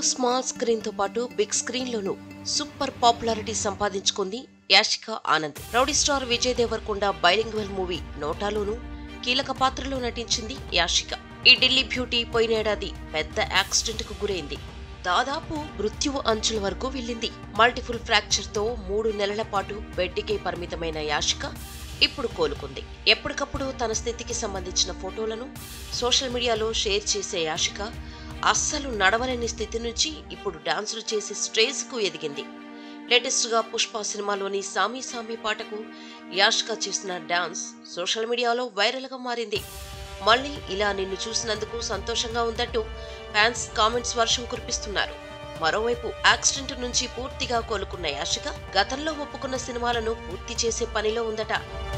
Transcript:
Small screen తో పాటు big screen లోనూ సూపర్ పాపులారిటీ సంపాదించుకుంది Yashika Anand. Rowdy star Vijay Deverakonda bilingual movie నోటాలోనూ కీలక పాత్రలో నటించింది యాషిక. ఈ ఢిల్లీ బ్యూటీ పోయినేడాది పెద్ద యాక్సిడెంట్ కు గురైంది. దాదాపు మృత్యువు అంచుల వరకు వెళ్ళింది. మల్టిపుల్ ఫ్రాక్చర్ తో 3 నెలల పాటు బెడ్కే పరిమితమైన యాషిక ఇప్పుడు కోలుకుంది. ఎప్పటికప్పుడు తన స్థితికి సంబంధించిన ఫోటోలను సోషల్ మీడియాలో షేర్ చేసే యాషిక అస్సలు నడవలేని స్థితి నుంచి ఇప్పుడు డాన్సులు చేసి స్టేజ్ కు ఎదిగింది. లేటెస్ట్ గా పుష్ప సినిమాలోని సామి సామి పాటకు యాషిక చేసిన డాన్స్ సోషల్ మీడియాలో వైరల్ గా మారింది. మళ్ళీ ఇలా నిన్ను చూసినందుకు సంతోషంగా ఉందంటూ ఫ్యాన్స్ కామెంట్స్ వర్షం కురిపిస్తున్నారు. మరోవైపు యాక్సిడెంట్ నుంచి పూర్తిగా కోలుకున్న యాషిక గతంలో ఒప్పుకున్న సినిమాలను పూర్తి చేసే పనిలో ఉందట.